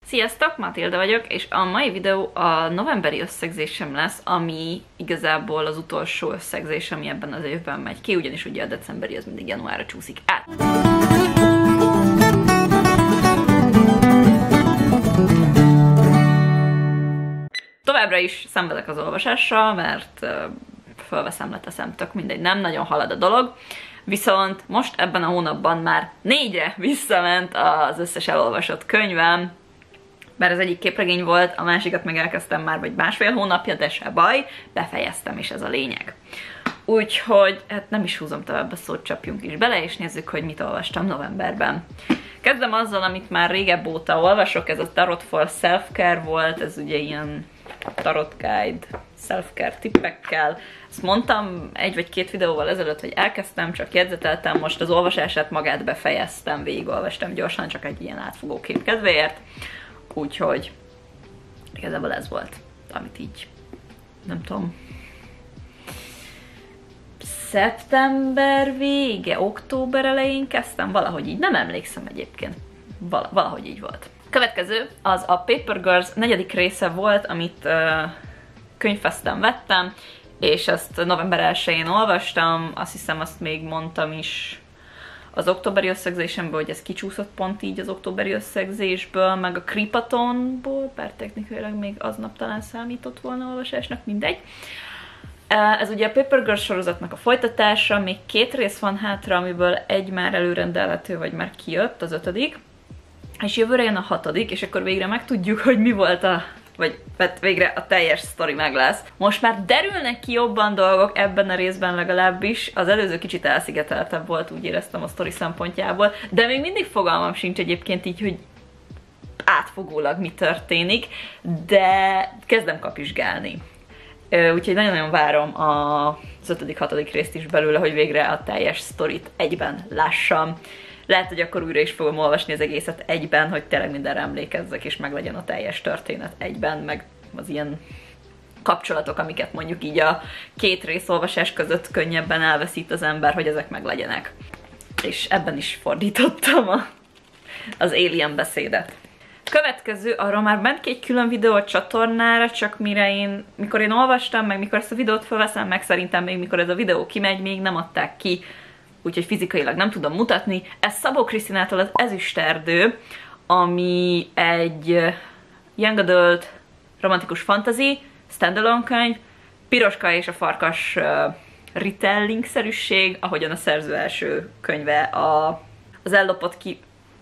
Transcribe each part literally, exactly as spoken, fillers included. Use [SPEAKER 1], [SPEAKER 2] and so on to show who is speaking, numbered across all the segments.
[SPEAKER 1] Sziasztok, Matilda vagyok, és a mai videó a novemberi összegzésem lesz, ami igazából az utolsó összegzés, ami ebben az évben megy ki, ugyanis ugye a decemberi az mindig januárra csúszik át. Továbbra is szenvedek az olvasással, mert uh, fölveszem, leteszem, tök mindegy, nem nagyon halad a dolog. Viszont most ebben a hónapban már négyre visszament az összes elolvasott könyvem, bár az egyik képregény volt, a másikat meg elkezdtem már vagy másfél hónapja, de se baj, befejeztem, és ez a lényeg. Úgyhogy hát nem is húzom tovább a szót, csapjunk is bele, és nézzük, hogy mit olvastam novemberben. Kezdem azzal, amit már régebb óta olvasok, ez a Tarot for Self-Care volt, ez ugye ilyen tarot guide, self-care tippekkel. Ezt mondtam egy vagy két videóval ezelőtt, hogy elkezdtem, csak jegyzeteltem, most az olvasását magát befejeztem, végigolvastam gyorsan, csak egy ilyen átfogó kép kedvéért. Úgyhogy igazából ez volt, amit így, nem tudom, szeptember vége, október elején kezdtem, valahogy így, nem emlékszem egyébként, Val valahogy így volt. Következő az a Paper Girls negyedik része volt, amit uh, könyvfeszten vettem, és ezt november elsején olvastam, azt hiszem azt még mondtam is az októberi összegzésemben, hogy ez kicsúszott pont így az októberi összegzésből, meg a Kripatonból, bár technikailag még aznap talán számított volna olvasásnak, mindegy. Ez ugye a Paper Girls sorozatnak a folytatása, még két rész van hátra, amiből egy már előrendelhető, vagy már kijött, az ötödik, és jövőre jön a hatodik, és akkor végre megtudjuk, hogy mi volt a, vagy hát végre a teljes sztori meg lesz. Most már derülnek ki jobban dolgok ebben a részben legalábbis, az előző kicsit elszigeteltebb volt, úgy éreztem a sztori szempontjából, de még mindig fogalmam sincs egyébként így, hogy átfogólag mi történik, de kezdem kapizsgálni. Úgyhogy nagyon-nagyon várom az ötödik, hatodik részt is belőle, hogy végre a teljes sztorit egyben lássam. Lehet, hogy akkor újra is fogom olvasni az egészet egyben, hogy tényleg mindenre emlékezzek, és meg legyen a teljes történet egyben, meg az ilyen kapcsolatok, amiket mondjuk így a két rész olvasás között könnyebben elveszít az ember, hogy ezek meg legyenek. És ebben is fordítottam a, az Alien beszédet. Következő, arról már ment ki egy külön videó a csatornára, csak mire én, mikor én olvastam, meg mikor ezt a videót felveszem, meg szerintem még mikor ez a videó kimegy, még nem adták ki, úgyhogy fizikailag nem tudom mutatni. Ez Szabó Krisztinától az Ezüsterdő, ami egy young adult romantikus fantasy, standalone könyv, Piroska és a farkas uh, retelling-szerűség, ahogyan a szerző első könyve a, az ellopott ki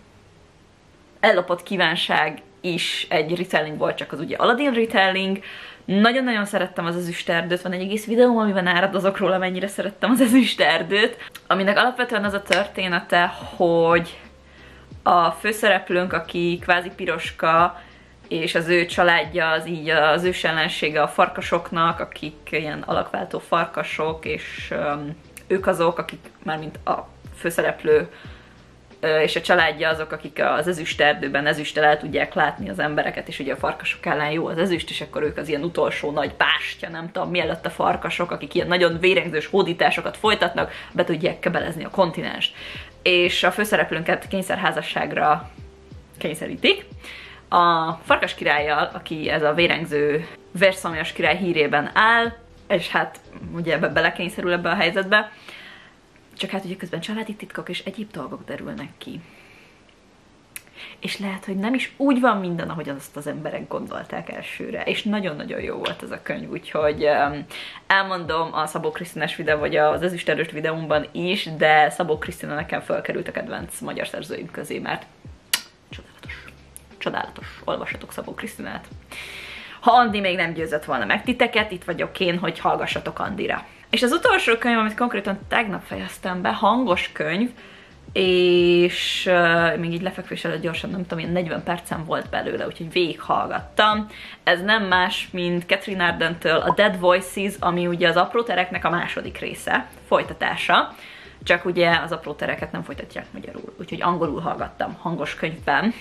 [SPEAKER 1] ellopott kívánság is egy retelling volt, csak az ugye Aladdin retelling. Nagyon-nagyon szerettem az Ezüsterdőt, van egy egész videóm, amiben áradozok róla, mennyire szerettem az Ezüsterdőt, aminek alapvetően az a története, hogy a főszereplőnk, aki kvázi Piroska, és az ő családja, az így az ős ellensége a farkasoknak, akik ilyen alakváltó farkasok, és um, ők azok, akik mármint a főszereplő és a családja azok, akik az ezüsterdőben ezüsttel el tudják látni az embereket, és ugye a farkasok ellen jó az ezüst, és akkor ők az ilyen utolsó nagy bástya, nem tudom, mielőtt a farkasok, akik ilyen nagyon vérengzős hódításokat folytatnak, be tudják kebelezni a kontinenst. És a főszereplőnket kényszerházasságra kényszerítik. A farkas királlyal, aki ez a vérengző vérszomjas király hírében áll, és hát ugye ebbe belekényszerül ebbe a helyzetbe, csak hát ugye közben családi titkok és egyéb dolgok derülnek ki. És lehet, hogy nem is úgy van minden, ahogy azt az emberek gondolták elsőre. És nagyon-nagyon jó volt ez a könyv, úgyhogy um, elmondom a Szabó Krisztinás videó, vagy az Ezüsterdős videómban is, de Szabó Krisztina nekem felkerült a kedvenc magyar szerzőim közé, mert csodálatos, csodálatos, olvassatok Szabó Krisztinát. Ha Andi még nem győzött volna meg titeket, itt vagyok én, hogy hallgassatok Andira. És az utolsó könyv, amit konkrétan tegnap fejeztem be, hangos könyv, és uh, még így lefekvés előtt gyorsan, nem tudom, ilyen negyven percem volt belőle, úgyhogy végighallgattam. Ez nem más, mint Catherine Ardentől a Dead Voices, ami ugye az Apró tereknek a második része, folytatása, csak ugye az apró tereket nem folytatják magyarul, úgyhogy angolul hallgattam hangos könyvben.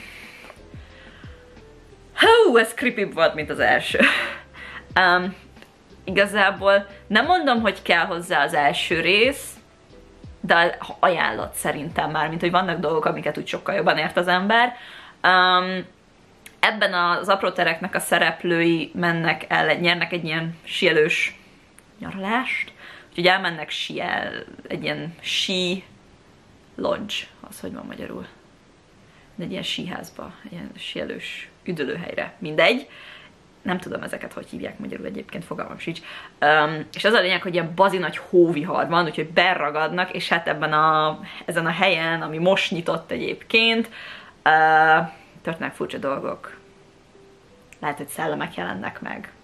[SPEAKER 1] Hú, ez creepy volt, mint az első. Um, igazából nem mondom, hogy kell hozzá az első rész, de ajánlott szerintem már, mint hogy vannak dolgok, amiket úgy sokkal jobban ért az ember. Um, Ebben az apró tereknek a szereplői mennek el, nyernek egy ilyen síelős nyaralást, úgyhogy elmennek síel, egy ilyen sí lodge, az hogy van magyarul? Egy ilyen síházba, egy ilyen síelős üdülőhelyre, mindegy. Nem tudom ezeket, hogy hívják magyarul egyébként, fogalmam sincs. Um, és az a lényeg, hogy ilyen bazi nagy hóvihar van, úgyhogy berragadnak, és hát ebben a, ezen a helyen, ami most nyitott egyébként, uh, történnek furcsa dolgok. Lehet, hogy szellemek jelennek meg.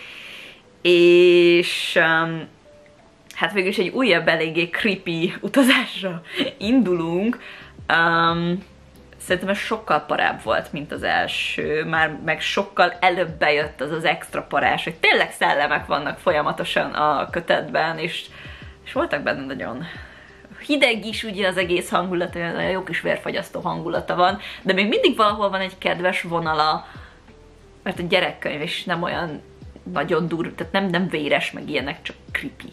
[SPEAKER 1] És um, hát végül is egy újabb eléggé creepy utazásra indulunk. Um, Szerintem ez sokkal parább volt, mint az első, már meg sokkal előbb bejött az az extra parás, hogy tényleg szellemek vannak folyamatosan a kötetben, és, és voltak benne nagyon hideg is ugye az egész hangulat, olyan jó kis vérfagyasztó hangulata van, de még mindig valahol van egy kedves vonala, mert a gyerekkönyv is nem olyan nagyon durva, tehát nem, nem véres, meg ilyenek, csak creepy.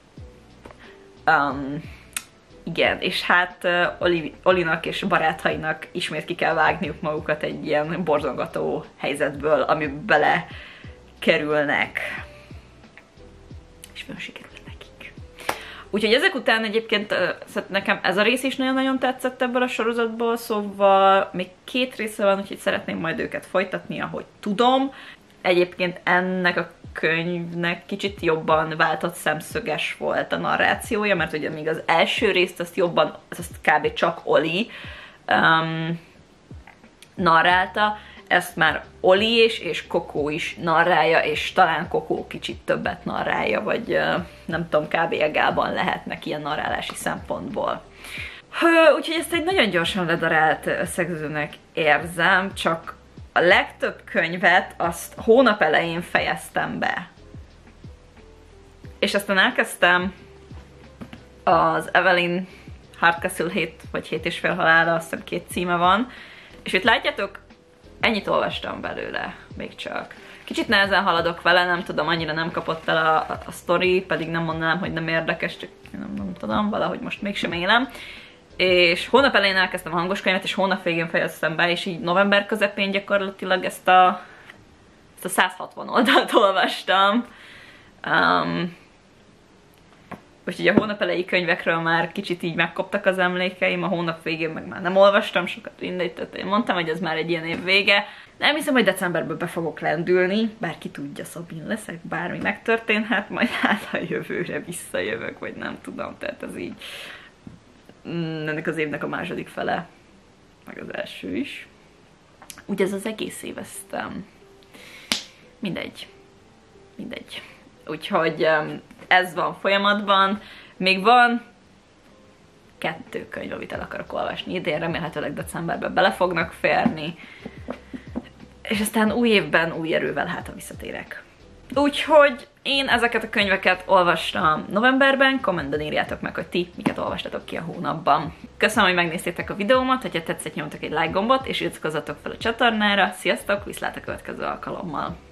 [SPEAKER 1] Um, Igen, és hát uh, Oli, Olinak és barátainak ismét ki kell vágniuk magukat egy ilyen borzongató helyzetből, amiben bele kerülnek. És nagyon sikerül nekik. Úgyhogy ezek után egyébként uh, nekem ez a rész is nagyon-nagyon tetszett ebből a sorozatból, szóval még két része van, úgyhogy szeretném majd őket folytatni, ahogy tudom. Egyébként ennek a könyvnek kicsit jobban váltott szemszöges volt a narrációja, mert ugye még az első részt azt jobban, azt kb. Csak Oli um, narrálta, ezt már Oli és, és Coco is narrálja, és talán Coco kicsit többet narrálja, vagy uh, nem tudom, kb. Egálban lehetnek ilyen narrálási szempontból. Úgyhogy ezt egy nagyon gyorsan ledarált összegzőnek érzem, csak a legtöbb könyvet azt hónap elején fejeztem be. És aztán elkezdtem az Evelyn Hardcastle hét vagy hét és fél halála, azt hiszem két címe van, és itt látjátok, ennyit olvastam belőle, még csak. Kicsit nehezen haladok vele, nem tudom, annyira nem kapott el a, a, a sztori, pedig nem mondanám, hogy nem érdekes, csak nem, nem tudom, valahogy most mégsem élem. És hónap elején elkezdtem a hangos könyvet, és hónap végén fejeztem be, és így november közepén gyakorlatilag ezt a, ezt a száz hatvan oldalt olvastam. Um, úgyhogy a hónap elejé könyvekről már kicsit így megkoptak az emlékeim, a hónap végén meg már nem olvastam sokat, mindegy, tehát én mondtam, hogy ez már egy ilyen év vége. Nem hiszem, hogy decemberben be fogok lendülni, bár ki tudja, Szabin leszek, bármi megtörténhet, majd hát a jövőre visszajövök, vagy nem tudom, tehát ez így ennek az évnek a második fele, meg az első is. Úgy ez az egész év, ezt um, mindegy. Mindegy. Úgyhogy um, ez van folyamatban. Még van kettő könyv, amit el akarok olvasni idén, remélhetőleg decemberben bele fognak férni. És aztán új évben új erővel hát, ha visszatérek. Úgyhogy én ezeket a könyveket olvastam novemberben, kommentben írjátok meg, hogy ti miket olvastatok ki a hónapban. Köszönöm, hogy megnéztétek a videómat, hogyha tetszett, nyomjatok egy like gombot, és iratkozzatok fel a csatornára. Sziasztok, viszlát a következő alkalommal!